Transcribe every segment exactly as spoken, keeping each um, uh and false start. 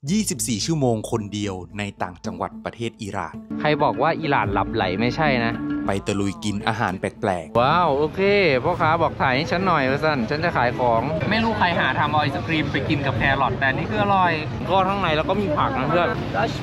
ยี่สิบสี่ ชั่วโมงคนเดียวในต่างจังหวัดประเทศอิหร่านใครบอกว่าอิหร่านหลับไหลไม่ใช่นะไปตะลุยกินอาหารแปลกๆว้าวโอเคพ่อค้าบอกถ่ายให้ฉันหน่อยว่าสั้นฉันจะขายของไม่รู้ใครหาทำไอศครีมไปกินกับแครอทแต่นี่คืออร่อยก้อนข้างในแล้วก็มีผักนะเพื่อน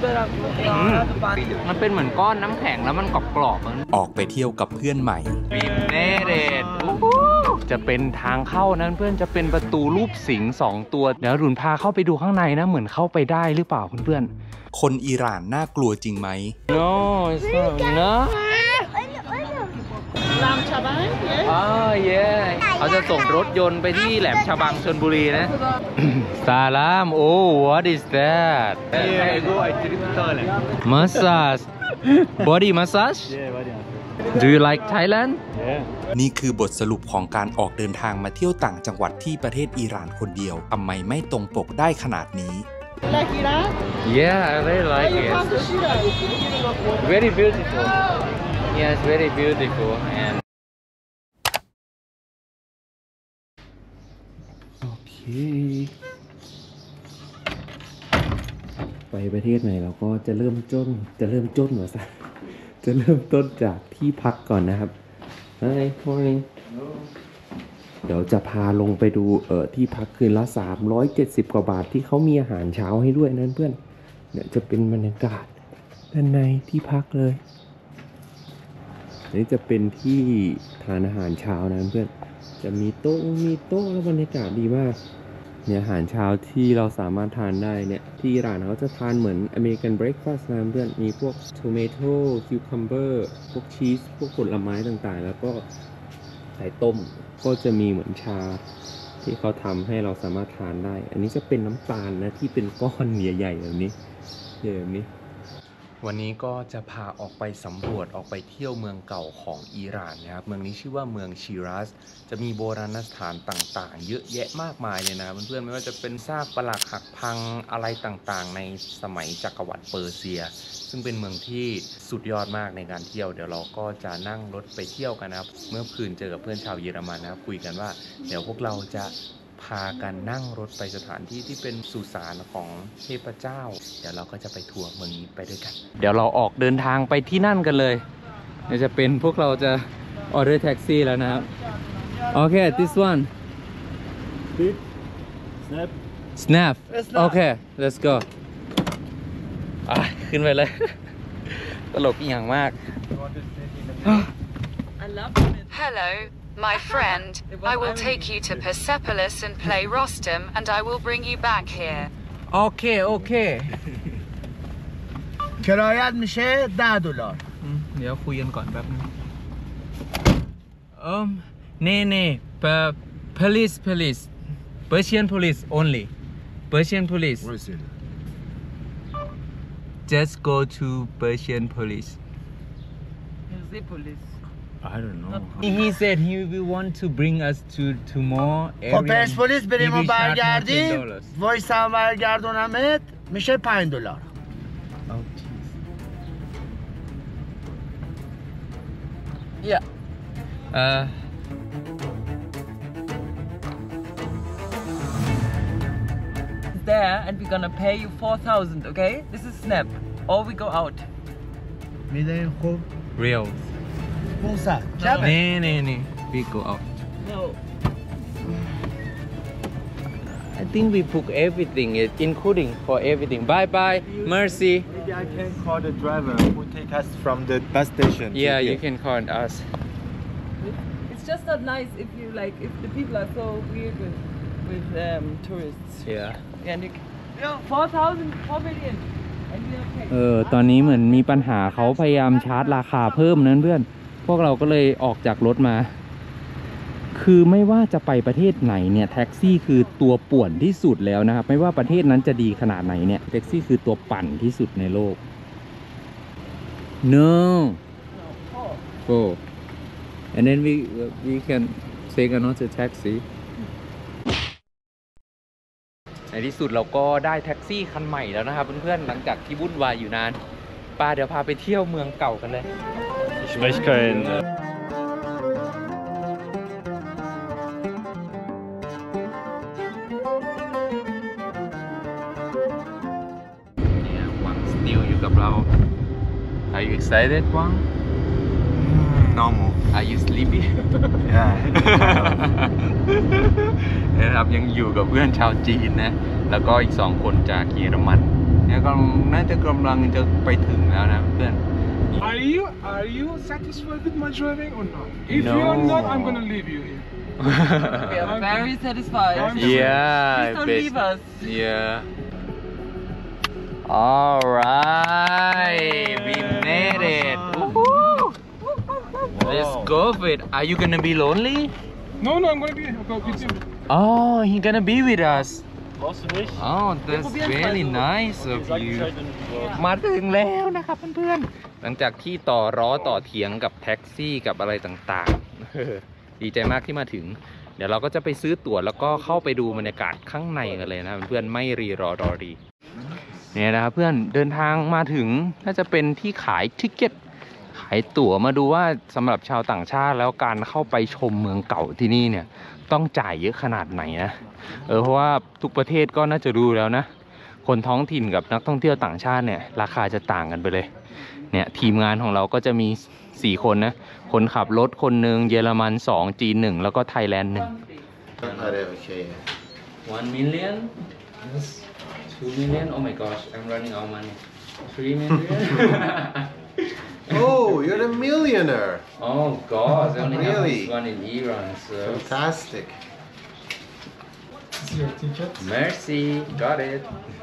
มันเป็นเหมือนก้อนน้ำแข็งแล้วมันกรอบๆออกไปเที่ยวกับเพื่อนใหม่บินเนเดตจะเป็นทางเข้านั้นเพื่อนจะเป็นประตูรูปสิงห์สองตัวเดี๋ยวรุนพาเข้าไปดูข้างในนะเหมือนเข้าไปได้หรือเปล่าเพื่อนๆคนอิหร่านน่ากลัวจริงไหม No it's not noลามชาบังอ๋อเย่เขาจะส่งรถยนต์ไปที่แหลมฉบังชลบุรีนะซาลามโอ้ what is that massage body massage do you like Thailand นี่คือบทสรุปของการออกเดินทางมาเที่ยวต่างจังหวัดที่ประเทศอิหร่านคนเดียวทำไมไม่ตรงปกได้ขนาดนี้ Yeah I really like it very beautiful yes very beautiful and โอเคไปประเทศไหนเราก็จะเริ่มต้นจะเริ่มต้นหรอซะจะเริ่มต้นจากที่พักก่อนนะครับ Hi morning เดี๋ยวจะพาลงไปดูเอ่อที่พักคืนละสามร้อยเจ็ดสิบกว่าบาทที่เขามีอาหารเช้าให้ด้วยนั่นเพื่อนเนี่ยจะเป็นบรรยากาศด้านในที่พักเลยนี่จะเป็นที่ทานอาหารเช้านะเพื่อนจะมีโต๊ะมีโต๊ะแล้วบรรยากาศดีมากเนี่ยอาหารเช้าที่เราสามารถทานได้เนี่ยที่ร้านเขาจะทานเหมือนอเมริกันเบรคฟาสต์นะเพื่อนมีพวกโทเมโต้คิวคัมเบอร์พวกชีสพวกผลไม้ต่างๆแล้วก็ไข่ต้มก็จะมีเหมือนชาที่เขาทำให้เราสามารถทานได้อันนี้จะเป็นน้ำตาลนะที่เป็นก้อนใหญ่ๆแบบนี้แบบนี้วันนี้ก็จะพาออกไปสำรวจออกไปเที่ยวเมืองเก่าของอิหร่านนะครับเมืองนี้ชื่อว่าเมืองชิรัสจะมีโบราณสถานต่างๆเยอะแยะมากมายเลยนะเพื่อนๆไม่ว่าจะเป็นซากปรักหักพังอะไรต่างๆในสมัยจักรวรรดิเปอร์เซียซึ่งเป็นเมืองที่สุดยอดมากในการเที่ยวเดี๋ยวเราก็จะนั่งรถไปเที่ยวกันนะครับเมื่อคืนเจอกับเพื่อนชาวเยอรมันนะครับคุยกันว่าเดี๋ยวพวกเราจะพากันนั่งรถไปสถานที่ที่เป็นสุสานของเทพเจ้าเดี๋ยวเราก็จะไปทัวร์เมืองนี้ไปด้วยกันเดี๋ยวเราออกเดินทางไปที่นั่นกันเลยเดี๋ยวจะเป็นพวกเราจะออเดอร์แท็กซี่แล้วนะครับโอเค this one snap snap โอเค let's go อ่ะขึ้นไปเลยตลกอีกอย่างมาก Hello My friend, I will take you to Persepolis and play Rostam, and I will bring you back here. Okay, okay. کرایت میشه ده دلار. เดี๋ยวคุยกันก่อนแป๊บนึงเอิ่มเน่เน่ police police Persian police only Persian police just go to Persian police The police. I don't know. He said he will want to bring us to to more areas. خب پرسپولیس بریم و برگردیم وایس هم برگردونمت میشه پنج دلار. Oh jeez. Yeah. Uh. There and we're gonna pay you four thousand. Okay? This is Snap. Or we go out. میدونیم خوب. Real. پونصد. Nee, nee, nee. We go out. No. I think we book everything, including for everything. Bye bye, Mercy. Maybe I can call the driver who take us from the bus station. Yeah, you can call us. It's just not nice if you like if the people are so weird with with um, tourists. Yeah. And you, four thousand, four million. เออตอนนี้เหมือนมีปัญหาเขาพยายามชาร์จราคาเพิ่มนั้นเพื่อนพวกเราก็เลยออกจากรถมาคือไม่ว่าจะไปประเทศไหนเนี่ยแท็กซี่คือตัวป่วนที่สุดแล้วนะครับไม่ว่าประเทศนั้นจะดีขนาดไหนเนี่ยแท็กซี่คือตัวปั่นที่สุดในโลก no oh and then we we can take another taxi ในที่สุดเราก็ได้แท็กซี่คันใหม่แล้วนะครับเพื่อนๆหลังจากที่วุ่นวายอยู่นานป้าเดี๋ยวพาไปเที่ยวเมืองเก่ากันเลย Ich möchte kein นิวอยู่กับเรา Are you excited วัง Normal. Are you sleepy Yeah. นะครับยังอยู่กับเพื่อนชาวจีนนะแล้วก็อีกสองคนจากเยอรมันเนี่ยก็น่าจะกำลังจะไปถึงแล้วนะเพื่อน Are you are you satisfied with my driving or not? If No. you are not, I'm gonna leave you here. We are very satisfied. Yeah Please don't best- leave us. Yeah Alright we made it Woohoo! Let's go for it Are you gonna be lonely? No, no, I'm gonna be I'll go with you. Oh he gonna be with us Brauchst du nicht? Oh that's very nice of you มาถึงแล้วนะครับเพื่อนๆหลังจากที่ต่อร้อต่อเถียงกับแท็กซี่กับอะไรต่างๆ ดีใจมากที่มาถึงเดี๋ยวเราก็จะไปซื้อตั๋วแล้วก็เข้าไปดูบรรยากาศข้างในกันเลยนะเพื่อนๆไม่รีรอรอรีเนี่ยนะครับเพื่อนเดินทางมาถึงน่าจะเป็นที่ขายทิเก็ตขายตั๋วมาดูว่าสำหรับชาวต่างชาติแล้วการเข้าไปชมเมืองเก่าที่นี่เนี่ยต้องจ่ายเยอะขนาดไหนนะเออเพราะว่าทุกประเทศก็น่าจะรู้แล้วนะคนท้องถิ่นกับนักท่องเที่ยวต่างชาติเนี่ยราคาจะต่างกันไปเลยเนี่ยทีมงานของเราก็จะมีสี่คนนะคนขับรถคนหนึ่งเยอรมันสองจีนหนึ่งแล้วก็ไทยแลนด์หนึ่ง one million two million oh my gosh I'm running out of money three million Oh, you're a millionaire. oh gosh I only have Really? this one in Iran so Fantastic. This is your ticket. Mercy got it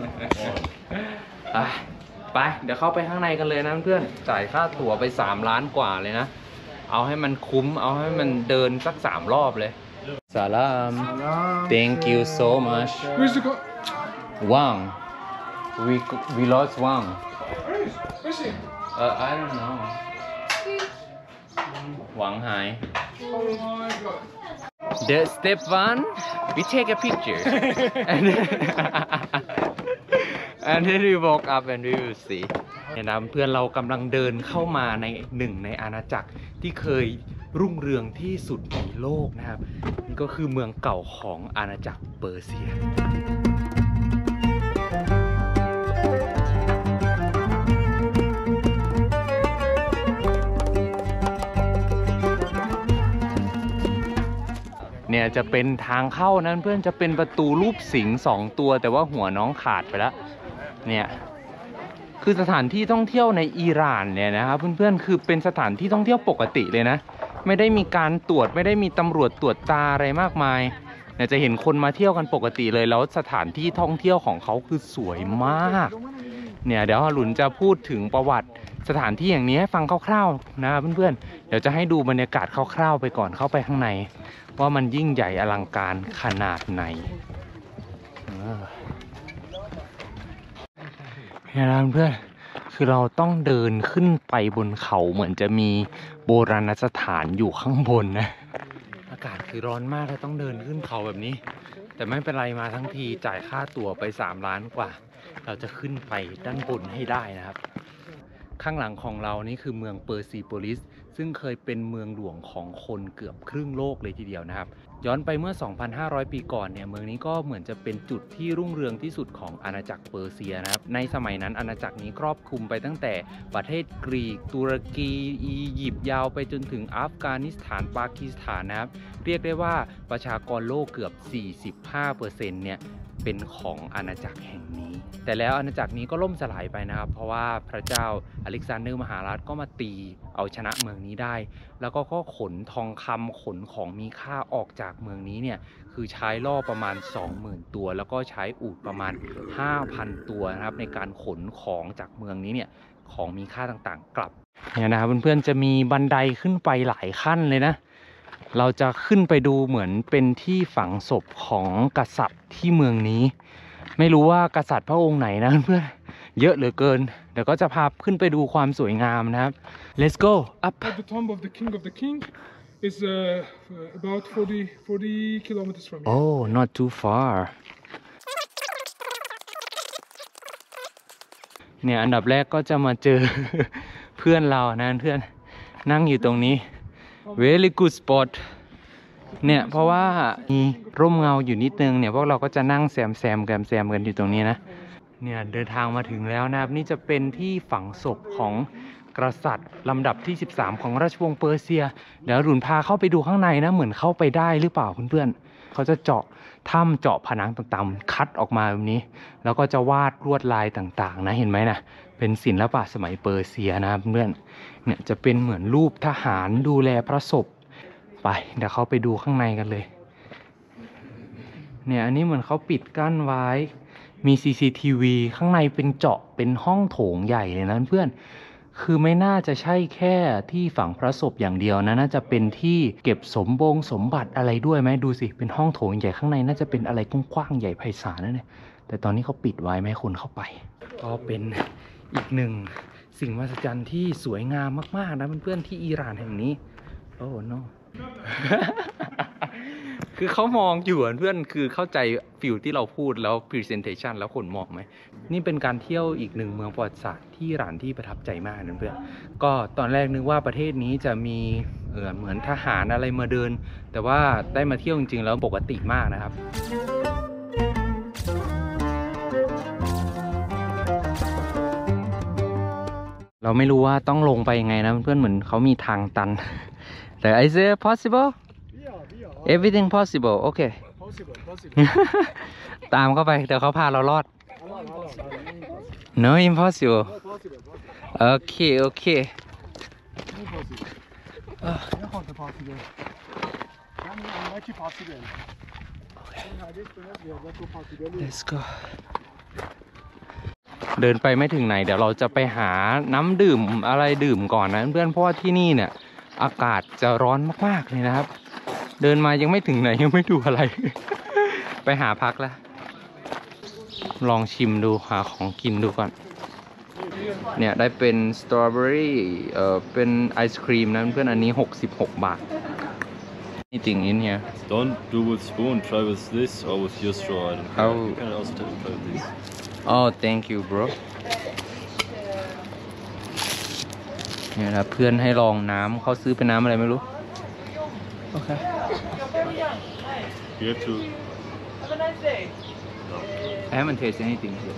อ่ะไปเดี๋ยวเข้าไปข้างในกันเลยนะเพื่อนจ่ายค่าตั๋วไปสามล้านกว่าเลยนะเอาให้มันคุ้มเอาให้มันเดินสักสามรอบเลยสลาม thank you so much Where's the go? Wang we we lost Wang Where is? Where's he? uh, I don't know หวังหาย Oh my god. The step one, we take a picture, and then, and then we walk up and we will see. เนี่ยนะเพื่อนเรากำลังเดินเข้ามาในหนึ่งในอาณาจักรที่เคยรุ่งเรืองที่สุดในโลกนะครับนี่ก็คือเมืองเก่าของอาณาจักรเปอร์เซีย เนี่ยจะเป็นทางเข้านั้นเพื่อนจะเป็นประตูรูปสิงห์สองตัวแต่ว่าหัวน้องขาดไปแล้วเนี่ยคือสถานที่ท่องเที่ยวในอิหร่านเนี่ยนะครับเพื่อนๆคือเป็นสถานที่ท่องเที่ยวปกติเลยนะไม่ได้มีการตรวจไม่ได้มีตำรวจตรวจตาอะไรมากมายเนี่ยจะเห็นคนมาเที่ยวกันปกติเลยแล้วสถานที่ท่องเที่ยวของเขาคือสวยมากเนี่ยเดี๋ยวหลุนจะพูดถึงประวัติสถานที่อย่างนี้ให้ฟังคร่าวๆนะเพื่อนๆเดี๋ยวจะให้ดูบรรยากาศคร่าวๆไปก่อนเข้าไปข้างในว่ามันยิ่งใหญ่อลังการขนาดไหนเนี่ยนะเพื่อนคือเราต้องเดินขึ้นไปบนเขาเหมือนจะมีโบราณสถานอยู่ข้างบนนะอากาศคือร้อนมากแล้วต้องเดินขึ้นเขาแบบนี้แต่ไม่เป็นไรมาทั้งทีจ่ายค่าตั๋วไปสามล้านกว่าเราจะขึ้นไปด้านบนให้ได้นะครับข้างหลังของเรานี่คือเมืองเปอร์ซีโพลิสซึ่งเคยเป็นเมืองหลวงของคนเกือบครึ่งโลกเลยทีเดียวนะครับย้อนไปเมื่อ สองพันห้าร้อย ปีก่อนเนี่ยเมืองนี้ก็เหมือนจะเป็นจุดที่รุ่งเรืองที่สุดของอาณาจักรเปอร์เซียนะครับในสมัยนั้นอาณาจักรนี้ครอบคลุมไปตั้งแต่ประเทศกรีกตุรกีอียิปต์ยาวไปจนถึงอัฟกานิสถานปากีสถานนะครับเรียกได้ว่าประชากรโลกเกือบ สี่สิบห้าเปอร์เซ็นต์ เนี่ยเป็นของอาณาจักรแห่งนี้แต่แล้วอาณาจักรนี้ก็ล่มสลายไปนะครับเพราะว่าพระเจ้าอเล็กซานเดอร์มหาราชก็มาตีเอาชนะเมืองนี้ได้แล้วก็ก็ขนทองคำขนของมีค่าออกจากเมืองนี้เนี่ยคือใช้ล่อประมาณ สองหมื่น ตัวแล้วก็ใช้อูฐประมาณ ห้าพัน ตัวนะครับในการขนของจากเมืองนี้เนี่ยของมีค่าต่างๆกลับเนี่ยนะครับเพื่อนๆจะมีบันไดขึ้นไปหลายขั้นเลยนะเราจะขึ้นไปดูเหมือนเป็นที่ฝังศพของกษัตริย์ที่เมืองนี้ไม่รู้ว่ากษัตริย์พระองค์ไหนนะเพื่อนเยอะเหลือเกินเดี๋ยวก็จะพาขึ้นไปดูความสวยงามนะครับ let's go up At the tomb of the king of the king is uh, about forty, forty kilometers from here. oh not too far เนี่ยอันดับแรกก็จะมาเจอ เพื่อนเรานะเพื่อนนั่งอยู่ตรงนี้ very good spot เนี่ยเพราะว่ามีร่มเงาอยู่นิดนึงเนี่ยพวกเราก็จะนั่งแซมแซมกันแซมกันอยู่ตรงนี้นะเนี่ยเดินทางมาถึงแล้วนะครับนี่จะเป็นที่ฝังศพของกษัตริย์ลำดับที่สิบสามของราชวงศ์เปอร์เซียเดี๋ยวรุนพาเข้าไปดูข้างในนะเหมือนเข้าไปได้หรือเปล่าเพื่อนๆเขาจะเจาะถ้ำเจาะผนังต่างๆคัดออกมาแบบนี้แล้วก็จะวาดลวดลายต่างๆนะเห็นไหมนะเป็นศิลปะสมัยเปอร์เซียนะเพื่อนเนี่ยจะเป็นเหมือนรูปทหารดูแลพระศพไปเดี๋ยวเขาไปดูข้างในกันเลยเนี่ยอันนี้เหมือนเขาปิดกั้นไว้มี ซี ซี ที วี ข้างในเป็นเจาะเป็นห้องโถงใหญ่เลยนะเพื่อนคือไม่น่าจะใช่แค่ที่ฝังพระศพอย่างเดียวนะน่าจะเป็นที่เก็บสมบงสมบัติอะไรด้วยไหมดูสิเป็นห้องโถงใหญ่ข้างในน่าจะเป็นอะไรกว้างๆใหญ่ไพศาลนั่นแหละแต่ตอนนี้เขาปิดไว้ไม่ให้คนเข้าไปก็เป็นอีกหนึ่งสิ่งมหัศจรรย์ที่สวยงามมากๆนะเพื่อนๆที่อิหร่านแห่งนี้โอ้ no คือเขามองอยู่เพื่อนคือเข้าใจฟิลที่เราพูดแล้ว presentation แล้วคนมองไหมนี่เป็นการเที่ยวอีกหนึ่งเมืองประวัติศาสตร์ที่อิหร่านที่ประทับใจมากนะเพื่อนก็ตอนแรกนึกว่าประเทศนี้จะมีเออเหมือนทหารอะไรมาเดินแต่ว่าได้มาเที่ยวจริงๆแล้วปกติมากนะครับเราไม่รู้ว่าต้องลงไปยังไงนะเพื่อนเหมือนเขามีทางตันแต่ is it possible everything possible โอเค ตามเข้าไปเดี๋ยวเขาพาเรารอด no impossible โอเคโอเค let's go เดินไปไม่ถึงไหนเดี๋ยวเราจะไปหาน้ำดื่มอะไรดื่มก่อนนะเพื่อนเพราะว่าที่นี่เนี่ยอากาศจะร้อนมากๆเลยนะครับเดินมายังไม่ถึงไหนยังไม่ดูอะไร ไปหาพักแล้วลองชิมดูหาของกินดูก่อนเนี่ยได้เป็นสตรอเบอรี่เอ่อเป็นไอศครีมนะเพื่อนอันนี้หกสิบหกบาทนี่จริงอินเนี่ย Don't do with spoon, try with this or with your straw. I don't care. Oh. You can also try with this. oh thank you bro เนี่ยนะเพื่อนให้ลองน้ำเขาซื้อเป็นน้ำอะไรไม่รู้โอเค You have to. Have a nice day. I haven't tasted anything here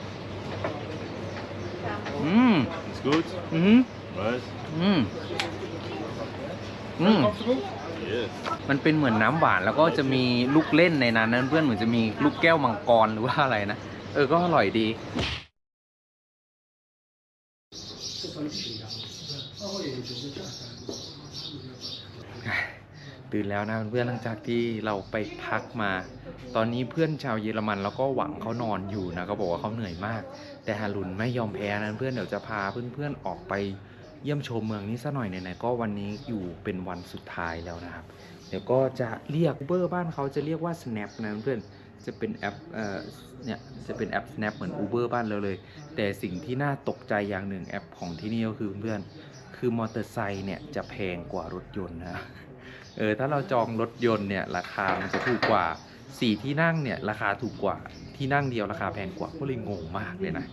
อืม It's good. อืม Right? อืมอืม Yes. มันเป็นเหมือนน้ำหวานแล้วก็จะมีลูกเล่นในนั้นนั้นเพื่อนเหมือนจะมีลูกแก้วมังกรหรือว่าอะไรนะเออก็อร่อยดีตื่นแล้วนะเพื่อนหลังจากที่เราไปพักมาตอนนี้เพื่อนชาวเยอรมันแล้วก็หวังเขานอนอยู่นะเขาบอกว่าเขาเหนื่อยมากแต่ฮารุนไม่ยอมแพ้นะเพื่อนเดี๋ยวจะพาเพื่อนๆออกไปเยี่ยมชมเมืองนี้ซะหน่อยไหนๆก็วันนี้อยู่เป็นวันสุดท้ายแล้วนะครับเดี๋ยวก็จะเรียก Uber บ้านเขาจะเรียกว่า Snap นะเพื่อนจะเป็นแอปเอ่อเนี่ยจะเป็นแอป Snap เหมือน Uber บ้านเราเลยแต่สิ่งที่น่าตกใจอย่างหนึ่งแอปของที่นี่ก็คือเพื่อนคือมอเตอร์ไซค์เนี่ยจะแพงกว่ารถยนต์นะเออถ้าเราจองรถยนต์เนี่ยราคามันจะถูกกว่าสี่ที่นั่งเนี่ยราคาถูกกว่าที่นั่งเดียวราคาแพงกว่าก็เลยงงมากเลยนะ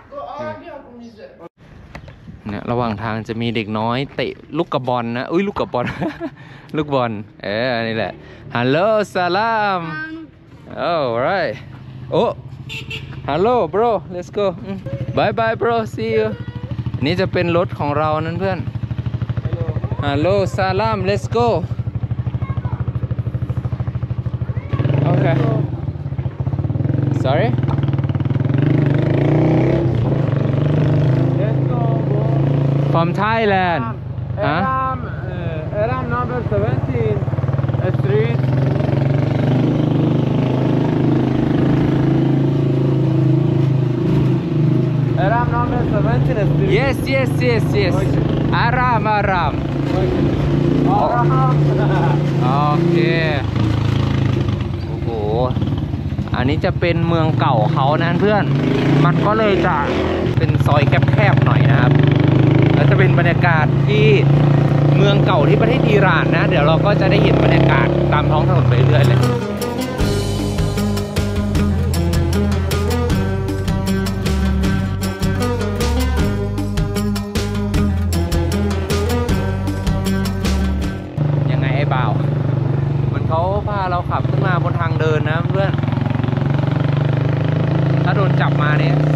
เนี่ยระหว่างทางจะมีเด็กน้อยเตะลูกกระบอลนะอุ้ยลูกกระบอล ลูกบอลเออนี่แหละฮัลโหลสลามโอ้ right โอ้ฮัลโหล bro let's go bye bye bro see you นี่จะเป็นรถของเรานั่นเพื่อนฮัลโหลสลาม let's go okay sorry from Thailand huh Aram, uh, Aram number seventeen street. Aram number seventeen street. yes yes yes yes Aram Aram Aram. โอเคโอ้โหอันนี้จะเป็นเมืองเก่าเขานะเพื่อนมันก็เลยจะเป็นซอยแคบๆหน่อยนะครับแล้วจะเป็นบรรยากาศที่เมืองเก่าที่ประเทศอิหร่านนะเดี๋ยวเราก็จะได้เห็นบรรยากาศตามท้องถนนไปเรื่อยเลยยังไงไอ้บ่าวเหมือนเขาพาเราขับขึ้นมาบนทางเดินนะเพื่อนถ้าโดนจับมาเนี่ย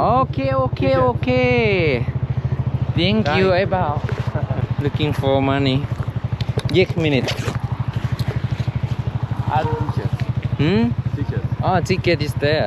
Okay, okay, okay. Thank you, about looking for money. Yek minute. Add tickets. Hmm? Tickets. Oh, ticket is there.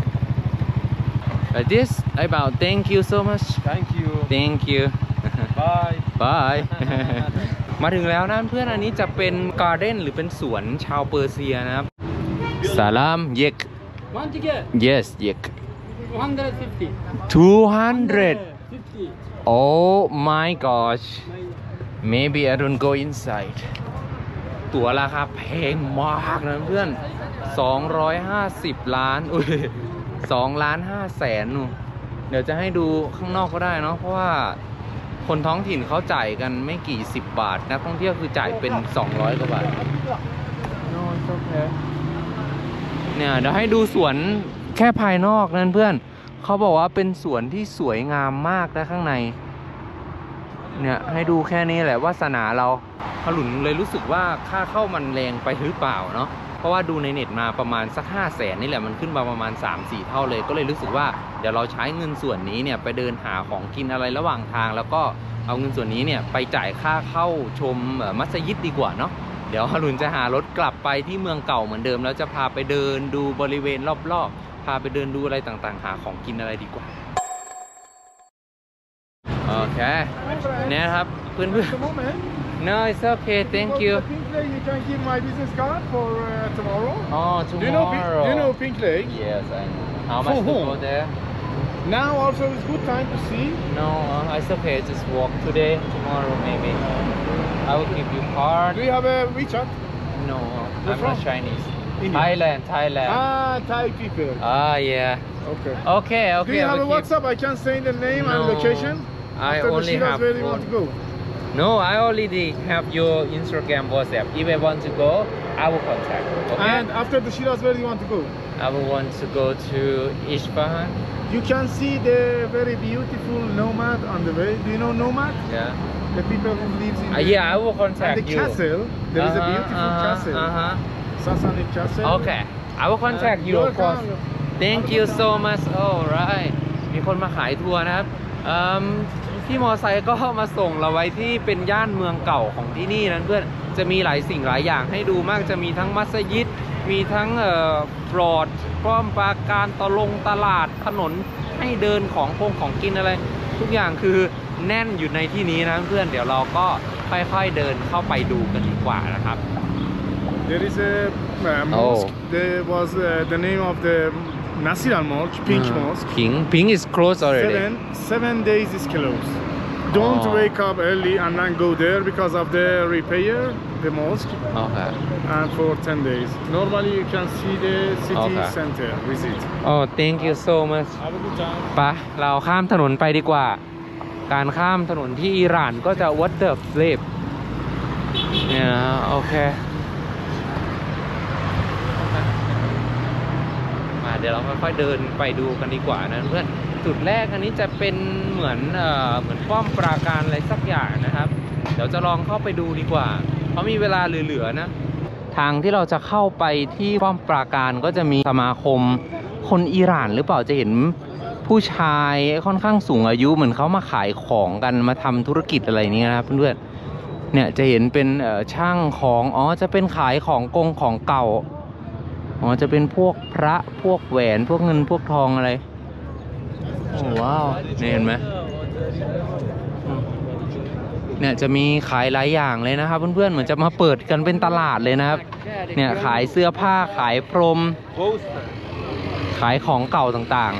Like this, about thank you so much. Thank you. Thank you. Bye. Bye. มาถึงแล้วนะเพื่อนอันนี้จะเป็นการ์เด้นหรือเป็นสวนชาวเปอร์เซียนะครับสลามเยก One ticket. yes เยก two hundred fifty. two hundred fifty. oh my gosh maybe I don't go inside ตั๋วราคาแพงมากนะเพื่อนสองร้อยห้าสิบล้านอุ้ยสองล้านห้าแสนนู่นเดี๋ยวจะให้ดูข้างนอกก็ได้เนาะเพราะว่าคนท้องถิ่นเขาจ่ายกันไม่กี่สิบบาทนักท่องเที่ยวคือจ่ายเป็นสองร้อยกว่าบาท no it's okay เนี่ยเดี๋ยวให้ดูสวนแค่ภายนอกนั่นเพื่อนเขาบอกว่าเป็นสวนที่สวยงามมากนะข้างในเนี่ยให้ดูแค่นี้แหละวาสนาเราขลุนเลยรู้สึกว่าค่าเข้ามันแรงไปหรือเปล่าเนาะเพราะว่าดูในเน็ตมาประมาณสักห้าแสนนี่แหละมันขึ้นมาประมาณ สามสี่ เท่าเลยก็เลยรู้สึกว่าเดี๋ยวเราใช้เงินส่วนนี้เนี่ยไปเดินหาของกินอะไรระหว่างทางแล้วก็เอาเงินส่วนนี้เนี่ยไปจ่ายค่าเข้าชมมัสยิดดีกว่าเนาะเดี๋ยวฮารุนจะหารถกลับไปที่เมืองเก่าเหมือนเดิมแล้วจะพาไปเดินดูบริเวณรอบๆพาไปเดินดูอะไรต่างๆหาของกินอะไรดีกว่าโอเคเนี่ยครับเพื่อนๆ no it's okay thank you You can give my business card for uh, tomorrow. oh tomorrow Do you know, Pink, do you know Pink Lake? yes I know how much For to whom? go there Now also is good time to see. no uh, it's okay just walk today tomorrow maybe I will give you card Do you have a WeChat? no Where I'm from? not Chinese India. Thailand Thailand Ah, Thai people. ah yeah Okay. okay okay Do you I have a will keep- WhatsApp? I can send the name No, and location. I After only the Shiraz, have where do you phone. want to go? No, I already have your Instagram, WhatsApp. If I want to go, I will contact. Okay. And after the Shiraz, where do you want to go? I will want to go to Isfahan. You can see the very beautiful nomad on the way. Do you know nomad? Yeah. The people who lives in Uh, the, yeah, I will and contact the you. castle. There is a Uh-huh, beautiful uh-huh, castle. Uh-huh. Sassanid Castle. Okay. I will contact Uh, you, of course. welcome. Thank you so much. Alright. มีคนมาขายทัวร์นะครับเอิ่มพี่มอไซค์ก็มาส่งเราไว้ที่เป็นย่านเมืองเก่าของที่นี่นะเพื่อนจะมีหลายสิ่งหลายอย่างให้ดูมากจะมีทั้งมัสยิดมีทั้งเอ่อปลอดป้อมปราการตลงตลาดถนนให้เดินของพงของกินอะไรทุกอย่างคือแน่นอยู่ในที่นี้นะเพื่อนเดี๋ยวเราก็ค่อยๆเดินเข้าไปดูกันดีกว่านะครับ There is a uh, mosque. Oh. There was uh, the name of the Nasir al Mosque, Pink Mosque. Pink Pink is closed already Seven, seven days is closed. Don't Oh. wake up early and then go there because of the repair, the mosque, โอเค and for ten days. Normally you can see the city Okay. center, visit. Oh thank you so much Have a good time. ไปเราข้ามถนนไปดีกว่า การข้ามถนนที่อิหร่านก็จะ what the flip เนี่ยนะโอเคมาเดี๋ยวเราค่อยๆเดินไปดูกันดีกว่านะเพื่อนจุดแรกอันนี้จะเป็นเหมือนเอ่อเหมือนป้อมปราการอะไรสักอย่างนะครับ เดี๋ยวจะลองเข้าไปดูดีกว่าเพราะมีเวลาเหลือๆนะทางที่เราจะเข้าไปที่ป้อมปราการก็จะมีสมาคมคนอิหร่านหรือเปล่าจะเห็นผู้ชายค่อนข้างสูงอายุเหมือนเขามาขายของกันมาทำธุรกิจอะไรนี้นะครับเพื่อนๆเนี่ยจะเห็นเป็นเอ่อช่างของอ๋อจะเป็นขายของกงของเก่าอ๋อจะเป็นพวกพระพวกแหวนพวกเงินพวกทองอะไรโอ้ว้าวนี่เห็นไหมเนี่ยจะมีขายหลายอย่างเลยนะครับเพื่อนๆเหมือนจะมาเปิดกันเป็นตลาดเลยนะครับเนี่ยขายเสื้อผ้าขายพรมขายของเก่าต่าง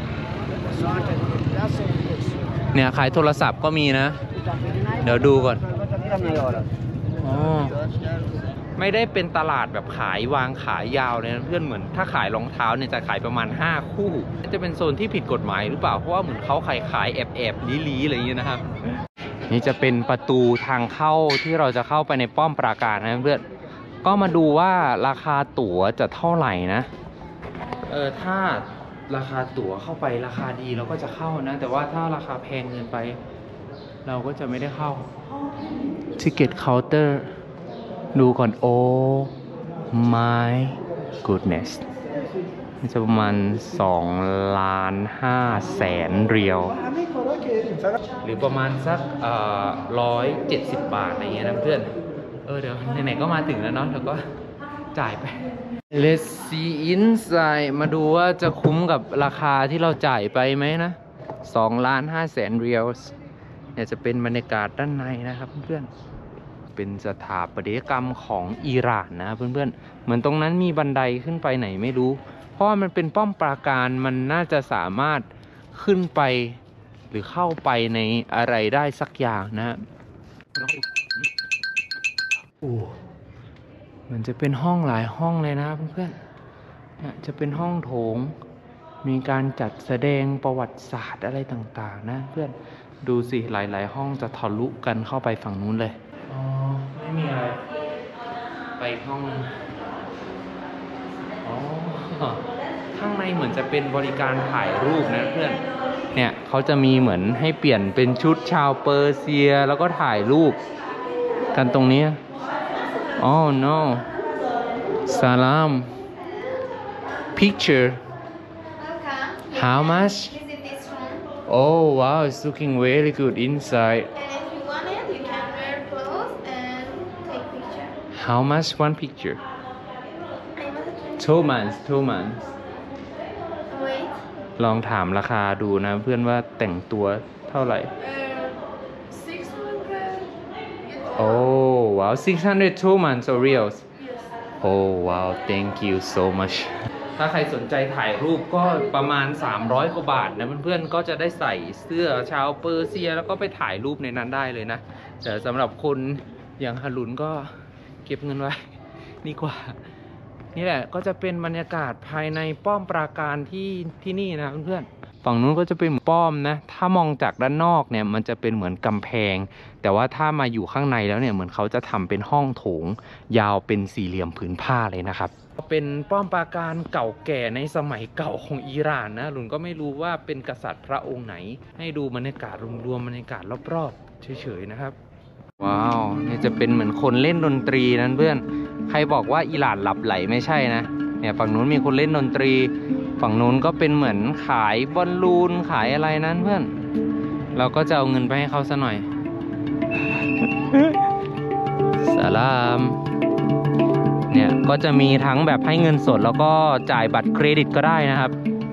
ๆเนี่ยขายโทรศัพท์ก็มีนะเดี๋ยวดูก่อนอ๋อไม่ได้เป็นตลาดแบบขายวางขายยาวเลยนะเพื่อนเหมือนถ้าขายรองเท้าเนี่ยจะขายประมาณห้าคู่จะเป็นโซนที่ผิดกฎหมายหรือเปล่าเพราะว่าเหมือนเขาขายขายแอบแอบลี้ๆอะไรอย่างเงี้ยนะครับนี่จะเป็นประตูทางเข้าที่เราจะเข้าไปในป้อมปราการนะเพื่อนก็มาดูว่าราคาตั๋วจะเท่าไหร่นะเออถ้าราคาตั๋วเข้าไปราคาดีเราก็จะเข้านะแต่ว่าถ้าราคาแพงเกินไปเราก็จะไม่ได้เข้า Ticket Counter ดูก่อนโอ้ my goodness นี่จะประมาณสองล้านห้าแสนเรียลหรือประมาณสักเอ่อร้อยเจ็ดสิบบาทอะไรเงี้ยนะเพื่อนเออเดี๋ยวไหนๆก็มาถึงแล้วเนาะแล้วก็จ่ายไป Let's see inside มาดูว่าจะคุ้มกับราคาที่เราจ่ายไปไหมนะสองล้านห้าแสนเรียลเนี่ยจะเป็นบรรยากาศด้านในนะครับเพื่อนเป็นสถาปัตยกรรมของอิหร่านนะเพื่อนๆเหมือนตรงนั้นมีบันไดขึ้นไปไหนไม่รู้เพราะมันเป็นป้อมปราการมันน่าจะสามารถขึ้นไปหรือเข้าไปในอะไรได้สักอย่างนะโอ้มันจะเป็นห้องหลายห้องเลยนะเพื่อนๆเนี่ยจะเป็นห้องโถงมีการจัดแสดงประวัติศาสตร์อะไรต่างๆนะเพื่อนดูสิหลายๆห้องจะทะลุกันเข้าไปฝั่งนู้นเลยอ๋อไม่มีอะไรไปห้องอ๋อข้างในเหมือนจะเป็นบริการถ่ายรูปนะเพื่อนเนี่ยเขาจะมีเหมือนให้เปลี่ยนเป็นชุดชาวเปอร์เซียแล้วก็ถ่ายรูปกันตรงนี้อ๋อ no salam picture how much oh wow it's looking very good inside how much one picture two months two months ลองถามราคาดูนะเพื่อนว่าแต่งตัวเท่าไหร่ oh wow six hundred two months or reals oh wow thank you so much ถ้าใครสนใจถ่ายรูปก็ประมาณสามร้อยกว่าบาทนะเพื่อนๆก็จะได้ใส่เสื้อชาวเปอร์เซียแล้วก็ไปถ่ายรูปในนั้นได้เลยนะแต่สำหรับคนอย่างฮารุนก็เก็บเงินไว้ดีกว่านี่แหละก็จะเป็นบรรยากาศภายในป้อมปราการที่ที่นี่นะเพื่อนๆฝั่งนู้นก็จะเป็นป้อมนะถ้ามองจากด้านนอกเนี่ยมันจะเป็นเหมือนกำแพงแต่ว่าถ้ามาอยู่ข้างในแล้วเนี่ยเหมือนเขาจะทำเป็นห้องโถงยาวเป็นสี่เหลี่ยมผืนผ้าเลยนะครับเป็นป้อมปราการเก่าแก่ในสมัยเก่าของอิหร่านนะลุนก็ไม่รู้ว่าเป็นกษัตริย์พระองค์ไหนให้ดูบรรยากาศรวมๆบรรยากาศรอบๆเฉยๆนะครับว้าวนี่จะเป็นเหมือนคนเล่นดนตรีนั้นเพื่อนใครบอกว่าอิหร่านหลับไหลไม่ใช่นะเนี่ยฝั่งนู้นมีคนเล่นดนตรีฝั่งนู้นก็เป็นเหมือนขายบอลลูนขายอะไรนั้นเพื่อนเราก็จะเอาเงินไปให้เขาซะหน่อยสลามเนี่ยก็จะมีทั้งแบบให้เงินสดแล้วก็จ่ายบัตรเครดิตก็ได้นะครับ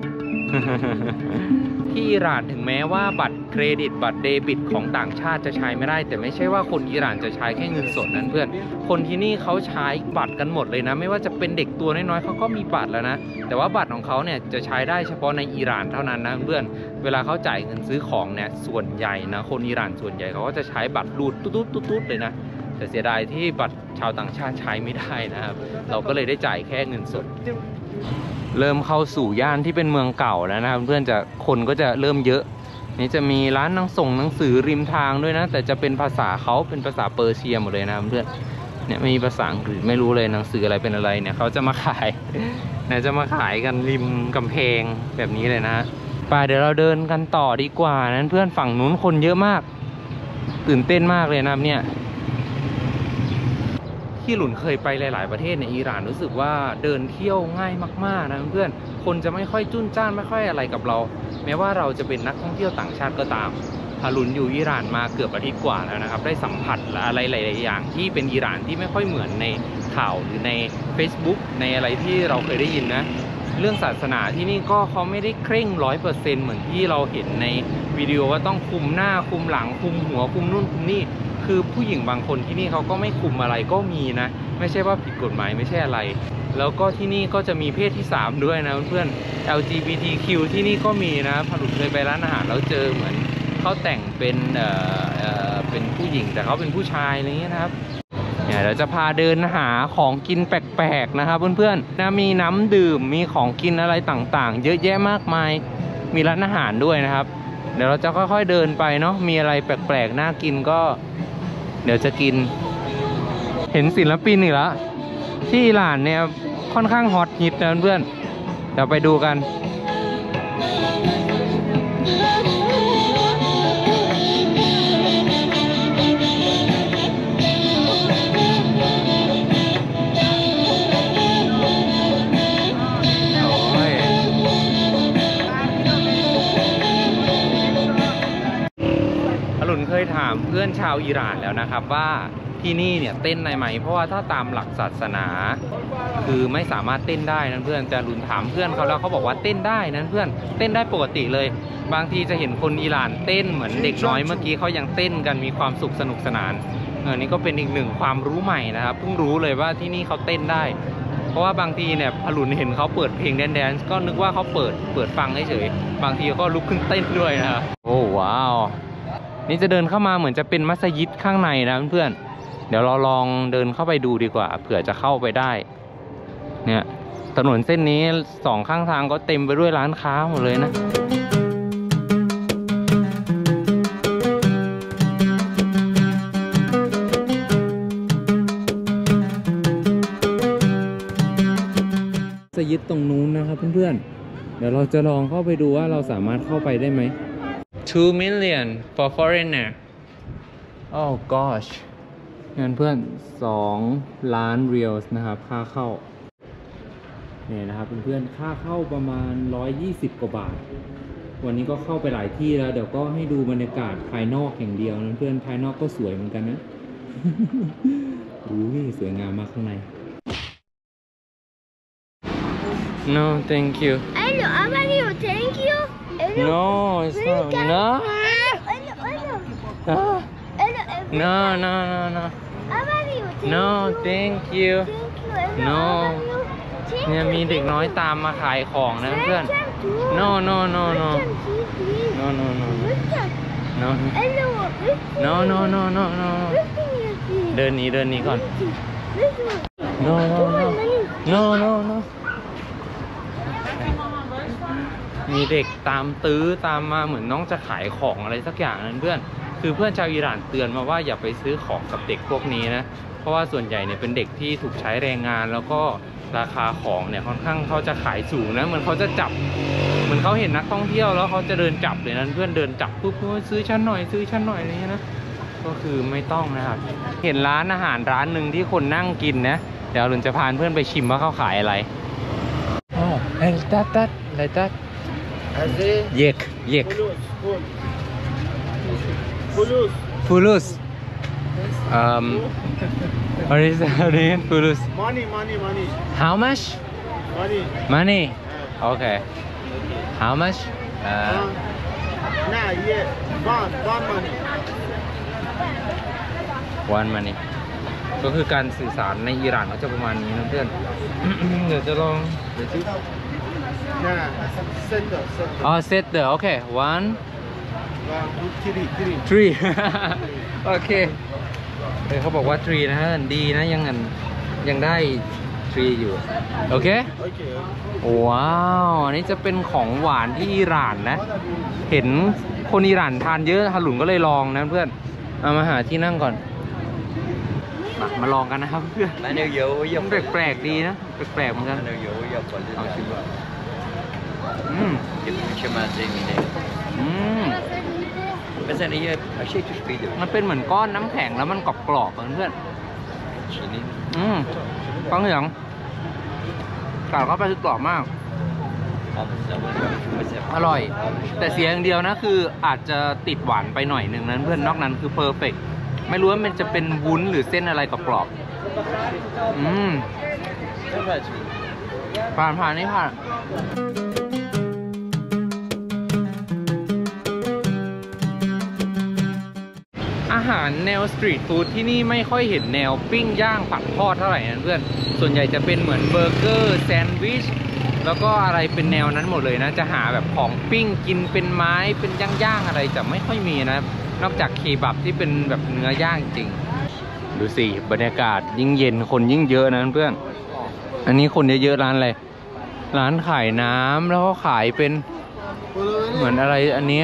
ที่อิหร่านถึงแม้ว่าบัตรเครดิตบัตรเดบิตของต่างชาติจะใช้ไม่ได้แต่ไม่ใช่ว่าคนอิหร่านจะใช้แค่เงินสดนั้นเพื่อนคนที่นี่เขาใช้บัตรกันหมดเลยนะไม่ว่าจะเป็นเด็กตัวน้อยๆเขาก็มีบัตรแล้วนะแต่ว่าบัตรของเขาเนี่ยจะใช้ได้เฉพาะในอิหร่านเท่านั้นนะเพื่อนเวลาเขาจ่ายเงินซื้อของเนี่ยส่วนใหญ่นะคนอิหร่านส่วนใหญ่เขาก็จะใช้บัตรรูดตุ๊ดตุ๊ดๆเลยนะแต่เสียดายที่บัตรชาวต่างชาติใช้ไม่ได้นะครับเราก็เลยได้จ่ายแค่เงินสดเริ่มเข้าสู่ย่านที่เป็นเมืองเก่าแล้วนะครับเพื่อนจะคนก็จะเริ่มเยอะนี่จะมีร้านหนังส่งหนังสือริมทางด้วยนะแต่จะเป็นภาษาเขาเป็นภาษาเปอร์เซียหมดเลยนะเพื่อนเนี่ยไม่มีภาษาอังกฤษไม่รู้เลยหนังสืออะไรเป็นอะไรเนี่ยเขาจะมาขายเนี่ยจะมาขายกันริมกำแพงแบบนี้เลยนะไปเดี๋ยวเราเดินกันต่อดีกว่านั้นเพื่อนฝั่งนู้นคนเยอะมากตื่นเต้นมากเลยนะเนี่ยที่หลุนเคยไปหลายๆประเทศในอิหร่านรู้สึกว่าเดินเที่ยวง่ายมากๆนะเพื่อนคนจะไม่ค่อยจุ้นจ้านไม่ค่อยอะไรกับเราแม้ว่าเราจะเป็นนักท่องเที่ยวต่างชาติก็ตามฮารุนอยู่อิหร่านมาเกือบอาทิตย์กว่าแล้วนะครับได้สัมผัสอะไรหลายๆอย่างที่เป็นอิหร่านที่ไม่ค่อยเหมือนในข่าวหรือใน Facebook ในอะไรที่เราเคยได้ยินนะเรื่องศาสนาที่นี่ก็เขาไม่ได้เคร่งร้อยเปอร์เซ็นต์เหมือนที่เราเห็นในวิดีโอว่าต้องคุมหน้าคุมหลังคุมหัวคุมนู่นคุมนี่คือผู้หญิงบางคนที่นี่เขาก็ไม่คุมอะไรก็มีนะไม่ใช่ว่าผิดกฎหมายไม่ใช่อะไรแล้วก็ที่นี่ก็จะมีเพศที่สามด้วยนะเพื่อนๆ แอล จี บี ที คิว ที่นี่ก็มีนะพาลุเคยไปร้านอาหารแล้วเจอเหมือนเขาแต่งเป็นเอ่อเอ่อเป็นผู้หญิงแต่เขาเป็นผู้ชายอะไรอย่างเงี้ยนะครับเนี่ยเราจะพาเดินหาของกินแปลกๆนะครับเพื่อนๆนะมีน้ำดื่มมีของกินอะไรต่างๆเยอะแยะมากมายมีร้านอาหารด้วยนะครับเดี๋ยวเราจะค่อยๆเดินไปเนาะมีอะไรแปลกๆน่ากินก็เดี๋ยวจะกินเห็นศิลปินอีกแล้วที่อิหร่านเนี่ยค่อนข้างฮอตฮิตนะเพื่อนเดี๋ยวไปดูกันโอ้ยยถามเพื่อนชาวอิหร่านแล้วนะครับว่าที่นี่เนี่ยเต้นได้ไหมเพราะว่าถ้าตามหลักศาสนาคือไม่สามารถเต้นได้นั้นเพื่อนจะรุนถามเพื่อนเขาแล้วเขาบอกว่าเต้นได้นั้นเพื่อนเต้นได้ปกติเลยบางทีจะเห็นคนอิหร่านเต้นเหมือนเด็กน้อยเมื่อกี้เขายังเต้นกันมีความสุขสนุกสนานอันนี้ก็เป็นอีกหนึ่งความรู้ใหม่นะครับเพิ่งรู้เลยว่าที่นี่เขาเต้นได้เพราะว่าบางทีเนี่ยพลุนเห็นเขาเปิดเพลงแดนซ์ก็นึกว่าเขาเปิดเปิดฟังเฉยๆบางทีก็ลุกขึ้นเต้นด้วยนะครับโอ้ว้าวนี่จะเดินเข้ามาเหมือนจะเป็นมัสยิดข้างในนะเพื่อนๆเดี๋ยวเราลองเดินเข้าไปดูดีกว่าเผื่อจะเข้าไปได้เนี่ยถนนเส้นนี้สองข้างทางก็เต็มไปด้วยร้านค้าหมดเลยนะมัสยิดตรงนู้นนะครับเพื่อนๆเดี๋ยวเราจะลองเข้าไปดูว่าเราสามารถเข้าไปได้ไหม two million for foreigner oh gosh เงินเพื่อนสองล้านเรียลนะครับค่าเข้าเนี่ยนะครับเพื่อนๆค่าเข้าประมาณหนึ่งร้อยยี่สิบกว่าบาทวันนี้ก็เข้าไปหลายที่แล้วเดี๋ยวก็ให้ดูบรรยากาศภายนอกอย่างเดียวนะเพื่อนภายนอกก็สวยเหมือนกันนะ อุ้ยสวยงามมากข้างใน no thank you Hello, how are you? Thank you. Hello. no it's not no Hello, hello. Ah. Hello, no no no no how are you? Thank no you. thank you Thank you. Hello, No. how are you? Thank เนี่ย you. มีเด็กน้อยตามมาขายของนะเพื่อน Welcome to- no no no no Welcome to please. no no no Welcome. no Hello. no no no no no Welcome here, please. เดินหนีเดินหนีก่อน Welcome. no no Come no on, money. no no no มีเด็กตามตื้อตามมาเหมือนน้องจะขายของอะไรสักอย่างนั้นเพื่อนคือเพื่อนชาวอิหร่านเตือนมาว่าอย่าไปซื้อของกับเด็กพวกนี้นะเพราะว่าส่วนใหญ่เนี่ยเป็นเด็กที่ถูกใช้แรงงานแล้วก็ราคาของเนี่ยค่อนข้างเขาจะขายสูงนะเหมือนเขาจะจับเหมือนเขาเห็นนักท่องเที่ยวแล้วเขาจะเดินจับเลยนั้นเพื่อนเดินจับปุ๊บซื้อชั้นหน่อยซื้อชั้นหน่อยอะไรเงี้ยนะก็คือไม่ต้องนะครับเห็นร้านอาหารร้านหนึ่งที่คนนั่งกินนะเดี๋ยวลุนจะพาเพื่อนไปชิมว่าเขาขายอะไรอ๋อเฮ้ยตัดตัดอะไรตัดเยกเยก Fulus. Fulus um what is that again Fulus Money, money, money. how much Money. money okay how much uh, Uh, nah, yeah. One, one money. one money ก็คือการสื่อสารในอิหร่านเขาจะประมาณนี้นะเพื่อน เดี๋ยวจะลองเดี๋ยวสิ Nah, center, center. อ๋อ set the okay one One, two, three, three. three โอเคเออเขาบอกว่า three นะฮะดีนะยังเงินยังได้ three อยู่โอเค Okay. ว้าวอันนี้จะเป็นของหวานที่อิหร่านนะ เห็นคนอิหร่านทานเยอะฮารุนก็เลยลองนะเพื่อนเอามาหาที่นั่งก่อนมามาลองกันนะครับเพื่อนมันแปลกๆดีนะแปลกๆเหมือนกันเอาชิมก่อนอืมอืมมันเป็นเหมือนก้อนน้ำแข็งแล้วมันกรอบๆเหมือนเพื่อนอืมฟังเหลืองกัดเข้าไปคือกรอบมากอร่อยแต่เสียอย่างเดียวนะคืออาจจะติดหวานไปหน่อยหนึ่งนั้นเพื่อนนอกนั้นคือเพอร์เฟกต์ไม่รู้ว่ามันจะเป็นวุ้นหรือเส้นอะไรกรอบๆอืมผ่านผ่านนี่ผ่านอาหารแนวสตรีทฟู้ดที่นี่ไม่ค่อยเห็นแนวปิ้งย่างผัดทอดเท่าไหร่นะเพื่อนส่วนใหญ่จะเป็นเหมือนเบอร์เกอร์แซนด์วิชแล้วก็อะไรเป็นแนวนั้นหมดเลยนะจะหาแบบของปิ้งกินเป็นไม้เป็นย่างๆอะไรจะไม่ค่อยมีนะนอกจากเคบับที่เป็นแบบเนื้อย่างจริงดูสิบรรยากาศยิ่งเย็นคนยิ่งเยอะนะเพื่อนอันนี้คนเยอะๆร้านอะไรร้านขายน้ำแล้วก็ขายเป็นเหมือนอะไรอันนี้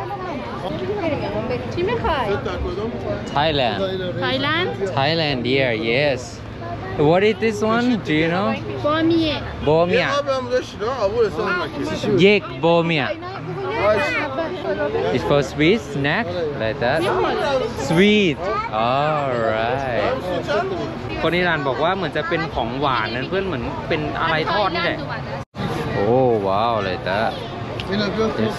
Thailand Thailand? Thailand yeah yes what is this one do you know Bamiye. Bomia Yek Bomia it's for sweet snack like that sweet alright คนอิหร่านบอกว่าเหมือนจะเป็นของหวานนั่นเพื่อนเหมือนเป็นอะไรทอดนี่แหละโอ้ว้าวเลยแต่ Yes.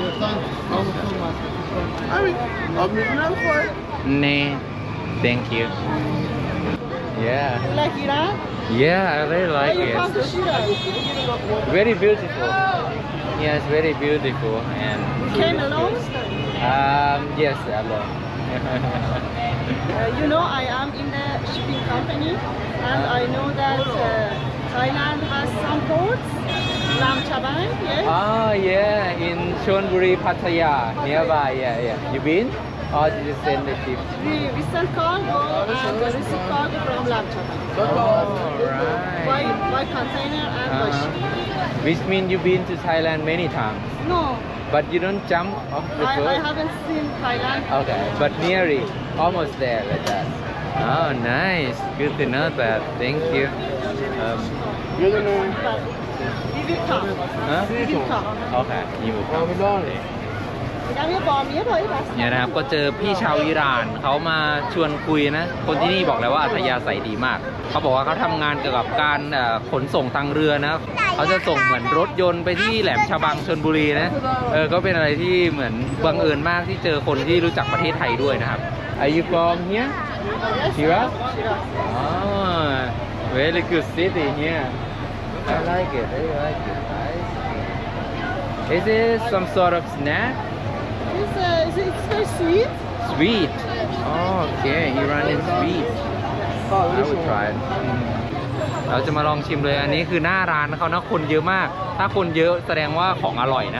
Nah, thank you. Yeah. You like Iran? Yeah, I really like You come to it. Shiraz. Very beautiful. Yes, very beautiful. And You came alone? um, yes, alone. Uh, you know, I am in the shipping company, and I know that uh, Thailand has some ports. Lam Chabang, yes? Ah, yeah, in Chonburi, Pattaya, nearby. Yeah, yeah. You been? Or did you send the ship? We, we sell cargo and we receive cargo from Lam Chabang. Oh, right. By, by container and by ship. Uh-huh. Which means you've been to Thailand many times, No, but you don't jump off the I, I boat. haven't seen Thailand. Okay, but nearly, almost there like that. Oh, nice. Good to know that. Thank you. Um, But we will come. huh? We will come. Okay, you will come. Đang biết bò mía thôi bà. เนี่ยนะครับก็เจอพี่ชาวอิหร่านเขามาชวนคุยนะ คนที่นี่บอกเลยว่าอัธยาศัยดีมาก เขาบอกว่าเขาทำงานเกี่ยวกับการเอ่อขนส่งทางเรือนะเขาจะส่งเหมือนรถยนต์ไปที่แหลมฉบังชลบุรีนะเออก็เป็นอะไรที่เหมือนบังเอิญมากที่เจอคนที่รู้จักประเทศไทยด้วยนะครับ Are you from here? Shiraz? Oh, very good city here. I like it. I like it. Nice. Is it some sort of snack? It's, uh, it's, it's very sweet. Sweet. Oh, okay. Iranian sweet. I would try it. เราจะมาลองชิมเลย อันนี้คือหน้าร้านเขานะคนเยอะมาก ถ้าคนเยอะแสดงว่าของอร่อยนะ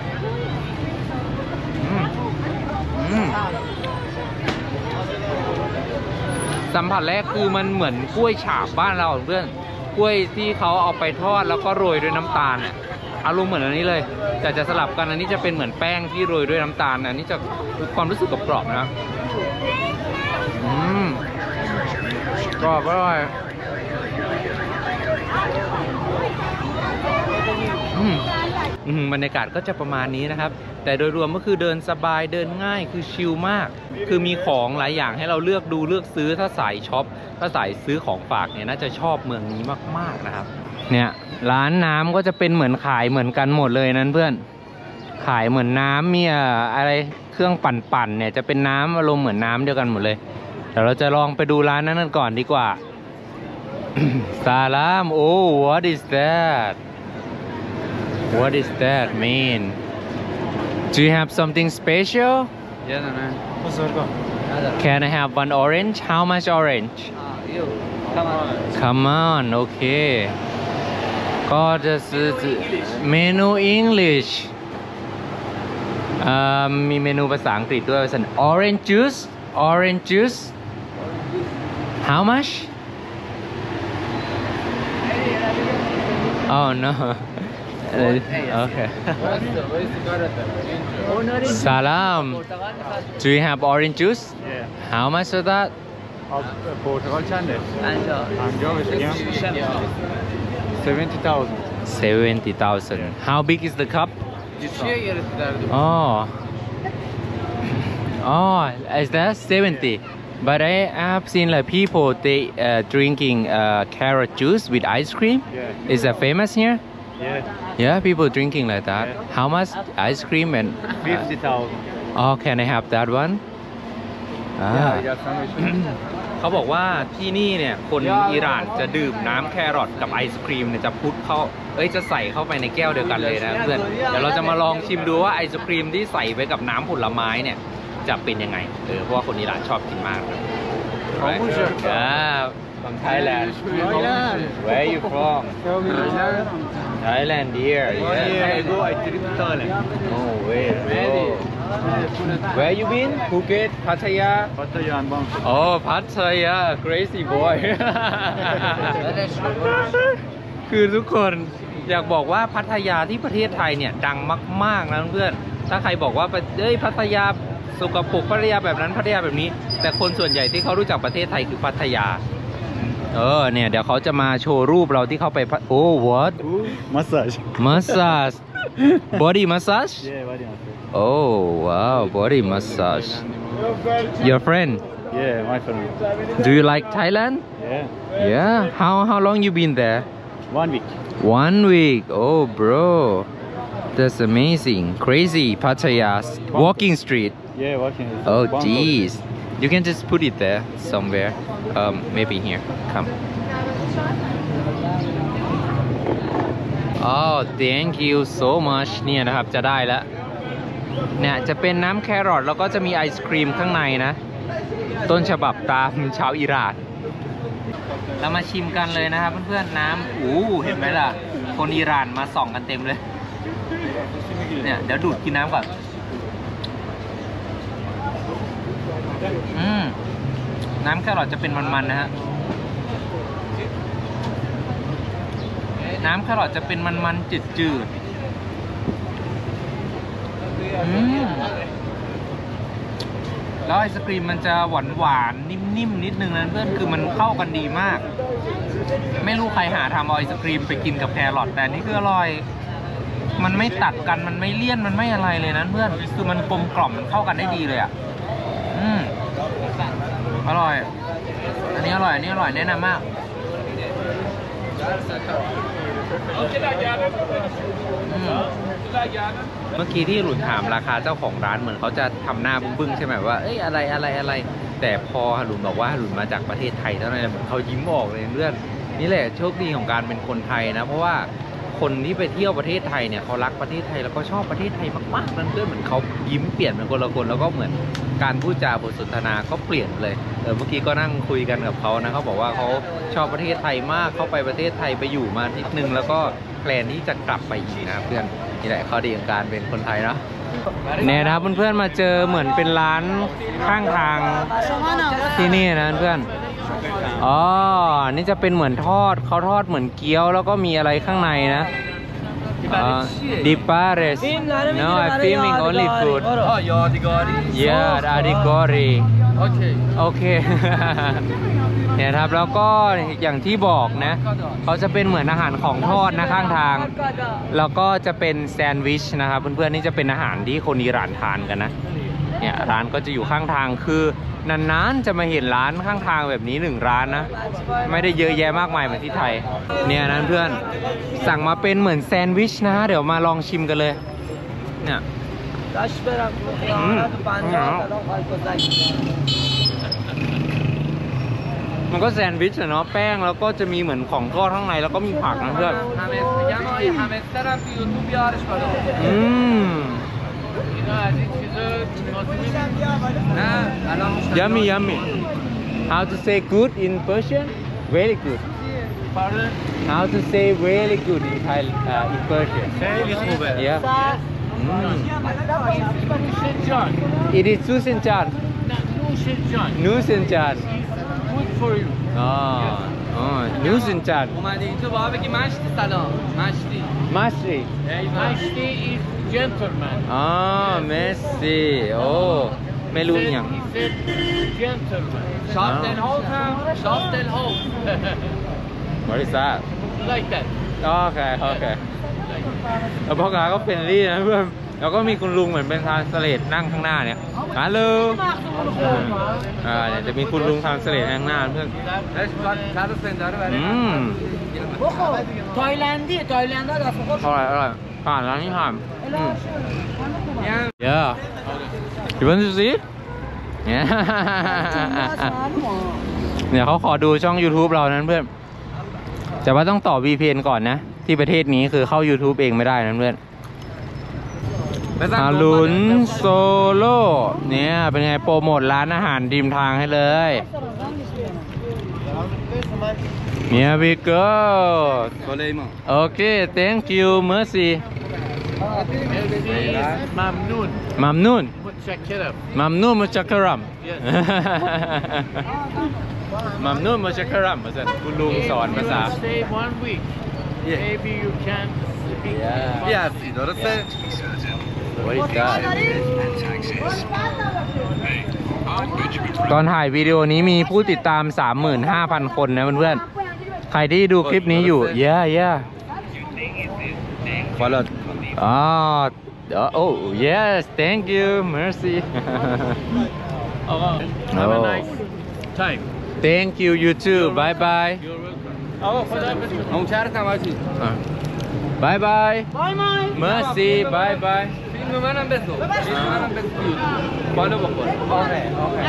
อืมอืมสัมผัสแรกคือมันเหมือนกล้วยฉาบบ้านเราเพื่อนกล้วยที่เขาเอาไปทอดแล้วก็โรยด้วยน้ำตาลเนี่ยอารมณ์เหมือนอันนี้เลยแต่จะสลับกันอันนี้จะเป็นเหมือนแป้งที่โรยด้วยน้ำตาลอันนี้จะความรู้สึกกรอบๆนะอืมกรอบอร่อยอืมอืมบรรยากาศก็จะประมาณนี้นะครับแต่โดยรวมก็คือเดินสบายเดินง่ายคือชิลมากคือมีของหลายอย่างให้เราเลือกดูเลือกซื้อถ้าสายช็อปถ้าสายซื้อของฝากเนี่ยน่าจะชอบเมืองนี้มากๆนะครับเนี่ยร้านน้ำก็จะเป็นเหมือนขายเหมือนกันหมดเลยนั้นเพื่อนขายเหมือนน้ำมีอะไรเครื่องปั่นๆเนี่ยจะเป็นน้ำอารมณ์เหมือนน้ำเดียวกันหมดเลยเดี๋ยวเราจะลองไปดูร้านนั้นกันก่อนดีกว่า ซาลามโอ้ what is that what is that mean do you have something special Yeah, no, no. can I have one orange how much orange You, come on. come on okay ก็จะซื้อเมนู English เอ่อมีเมนูภาษาอังกฤษด้วยภาษา orange juice orange juice how much oh no okay salam do you have orange juice Yeah. how much is that Portugal channel. Anjo is seventy thousand. seventy thousand how big is the cup oh oh is that seventy but I have seen like people they uh, drinking uh, carrot juice with ice cream Yeah. is that famous here Yeah. yeah people drinking like that Yeah. how much ice cream and Fifty thousand. oh can I have that one ah. Yeah, you got sandwich. เขาบอกว่าที่นี่เนี่ยคนอิหร่านจะดื่มน้ำแครอทกับไอศครีมเนี่ยจะพุทเข้าเอ้ยจะใส่เข้าไปในแก้วเดียวกันเลยนะเพื่อนเดี๋ยวเราจะมาลองชิมดูว่าไอศครีมที่ใส่ไปกับน้ำผลไม้เนี่ยจะเป็นยังไงเออเพราะว่าคนอิหร่านชอบกินมากครับอ่า from Thailand where you from Thailand dear One year ago, I tripped to Thailand. oh where where you been Phuket Pattaya Pattaya and Bangkok. oh Pattaya crazy boy คือทุกคนอยากบอกว่าพัทยาที่ประเทศไทยเนี่ยดังมากๆนะเพื่อนถ้าใครบอกว่าเอ้ยพัทยาสกปรกพัทยาแบบนั้นพัทยาแบบนี้แต่คนส่วนใหญ่ที่เขารู้จักประเทศไทยคือพัทยาเออเนี่ยเดี๋ยวเขาจะมาโชว์รูปเราที่เข้าไปโอ้ what Massage. massage body massage Yeah, body massage. oh wow body massage your friend Yeah, my friend. do you like Thailand Yeah. yeah how how long you been there One week. one week oh bro That's amazing. Crazy Pattaya walking street. Yeah, walking. Oh, jeez. You can just put it there somewhere. Um, maybe here. Come. Oh, thank you so much. เนี่ยนะครับจะได้แล้วเนี่ยจะเป็นน้ำแครอทแล้วก็จะมีไอศครีมข้างในนะ ต้นฉบับตามชาวอิหร่านเรามาชิมกันเลยนะครับเพื่อนๆน้ำอู้เห็นไหมล่ะคนอิหร่านมาส่องกันเต็มเลยเนี่ยเดี๋ยวดูดกินน้ำก่อนอืมน้ำแครอทจะเป็นมันๆนะฮะน้ำแครอทจะเป็นมันๆจืดๆอืมแล้วไอศกรีมมันจะหวานหวานนิ่มๆนิดนึงนะเพื่อนคือมันเข้ากันดีมากไม่รู้ใครหาทำไอศกรีมไปกินกับแครอทแต่นี่คืออร่อยมันไม่ตัดกันมันไม่เลี่ยนมันไม่อะไรเลยนะเพื่อนคือมันกลมกล่อมมันเข้ากันได้ดีเลยอ่ะอืมอร่อยอันนี้อร่อยอันนี้อร่อยแนะนำมากเมื่อกี้ที่หลุนถามราคาเจ้าของร้านเหมือนเขาจะทำหน้าบึ้งๆใช่ไหมว่าเอ้ยอะไรอะไรอะไรแต่พอหลุนบอกว่าหลุนมาจากประเทศไทยเท่านั้นเหมือนเขายิ้มออกเลยเพื่อนนี่แหละโชคดีของการเป็นคนไทยนะเพราะว่าคนที่ไปเที่ยวประเทศไทยเนี่ยเขารักประเทศไทยแล้วก็ชอบประเทศไทยมากๆนั่นเพื่อนเหมือนเขายิ้มเปลี่ยนเป็นคนละคนแล้วก็เหมือนการพูดจาบทสนทนาก็เปลี่ยนเลยเออเมื่อกี้ก็นั่งคุยกันกับเขานะเขาบอกว่าเขาชอบประเทศไทยมากเขาไปประเทศไทยไปอยู่มานิดนึงแล้วก็แพลนที่จะกลับไปอีกนะเพื่อนนี่แหละข้อดีของการเป็นคนไทยเนาะเนี่ยนะครับเพื่อนๆมาเจอเหมือนเป็นร้านข้างทางที่นี่นะเพื่อนอ๋อนี่จะเป็นเหมือนทอดเขาทอดเหมือนเกี๊ยวแล้วก็มีอะไรข้างในนะดิปาเรส no I'm filming only food oh yadigari yeah yadigari โอเคโอเค เนี่ยครับแล้วก็อย่างที่บอกนะเขาจะเป็นเหมือนอาหารของทอดนะข้างทางแล้วก็จะเป็นแซนด์วิชนะครับเพื่อนๆนี่จะเป็นอาหารที่คนอิหร่านทานกันนะเนี่ยร้านก็จะอยู่ข้างทางคือนานๆจะมาเห็นร้านข้างทางแบบนี้หนึ่งร้านนะไม่ได้เยอะแยะมากมายเหมือนที่ไทยเนี่ยนั้นเพื่อนสั่งมาเป็นเหมือนแซนด์วิชนะเดี๋ยวมาลองชิมกันเลยเนี่ยมันก็แซนด์วิชอะเนาะแป้งแล้วก็จะมีเหมือนของทอดข้างในแล้วก็มีผักนะเพื่อนอืมYummy, yummy. How to say good in Persian? Very good. Pardon? How to say really good in Thai uh, in Persian? Very good. Yeah. Mm. Nusincan. It is Susinjan. Nusincan. Nusinjan. Good for you. Oh, oh, Nusinjan. Mashri. Mashti is gentleman. Oh, Messi. Oh, ไม่รู้อย่าง He said gentleman. Soft and whole. Soft and whole. What is that? Like that. โอเคโอเคแล้วพ่อค้าก็เฟรนลี่นะเพื่อนแล้วก็มีคุณลุงเหมือนเป็นทรานสเลทนั่งข้างหน้าเนี่ยฮัลโหลอ่าเนี่ยจะมีคุณลุงทรานสเลทข้างหน้าเพื่อนอืม Tayland'i, Tayland'da da sokak. อร่อยอร่อยผ่านร้านนี้ผ่านอืมเยอะอยู่บนสุสีเนี่ยเนี่ยเขาขอดูช่อง YouTube เรานั้นเพื่อนแต่ว่าต้องต่อ วี พี เอ็น ก่อนนะที่ประเทศนี้คือเข้า YouTube เองไม่ได้นะเพื่อนฮารุนโซโล่เนี่ยเป็นไงโปรโมทร้านอาหารริมทางให้เลยเนี่ย we go โอเค thank you mercy Mamnun. มัมนุ่น Mutshakkiram. มัมนุ่นมุชักคารัมมัมนุ่นมุชักคารัมภาษาคุณลุงสอนภาษา Stay one week. Maybe you can speak. Yes, that's it. What is that ตอนถ่ายวิดีโอนี้มีผู้ติดตาม สามหมื่นห้าพัน คนนะเพื่อนๆใครที่ดูคลิปนี้อยู่ yeah yeah Follow. อ๋อ oh yes thank you mercy Oh, have a nice time. thank you you too bye bye You're welcome. Oh, for that. I'm charging. บายบาย Bye bye. Merci bye bye Film mana besok? Film mana besok? Follow bakor. Okay okay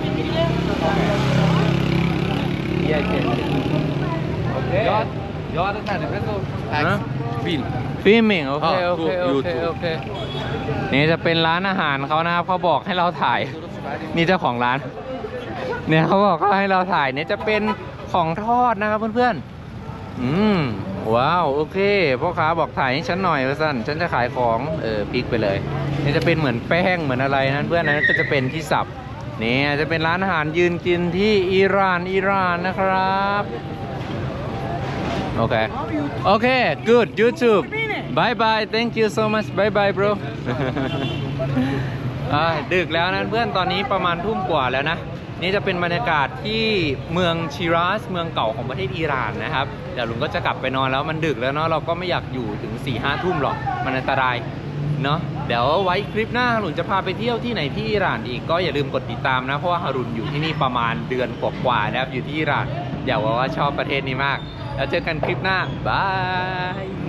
Iya iya Oke Jag, jag hade tänkt besok. Hah? Film. ฟิล์มมิ่งโอเคอ่าโอเคโอเค YouTube โอเคนี่จะเป็นร้านอาหารเขานะครับเขาบอกให้เราถ่าย นี่เจ้าของร้าน เนี่ยเขาบอกเขาให้เราถ่ายเนี่ยจะเป็นของทอดนะครับเพื่อนๆอืมว้าวโอเคพ่อค้าบอกถ่ายให้ฉันหน่อยว่าสั้นฉันจะขายของเออพลิกไปเลยนี่จะเป็นเหมือนแป้งเหมือนอะไรนั้นเพื่อนนั้นก็จะเป็นที่สับนี่จะเป็นร้านอาหารยืนกินที่อิหร่านอิหร่านนะครับโอเคโอเค good YouTube bye bye thank you so much bye bye bro อ่าดึกแล้วนะเพื่อนตอนนี้ประมาณทุ่มกว่าแล้วนะนี่จะเป็นบรรยากาศที่เมืองชิราสเมืองเก่าของประเทศอิหร่านนะครับเดี๋ยวลุงก็จะกลับไปนอนแล้วมันดึกแล้วเนาะเราก็ไม่อยากอยู่ถึงสี่ห้าทุ่มหรอกมันอันตรายเนาะเดี๋ยวไว้คลิปหน้าฮารุนจะพาไปเที่ยวที่ไหนที่อิหร่านอีกก็อย่าลืมกดติดตามนะเพราะว่าฮารุนอยู่ที่นี่ประมาณเดือนกว่าๆนะครับอยู่ที่อิหร่านอยากบอกว่าชอบประเทศนี้มากแล้วเจอกันคลิปหน้าบาย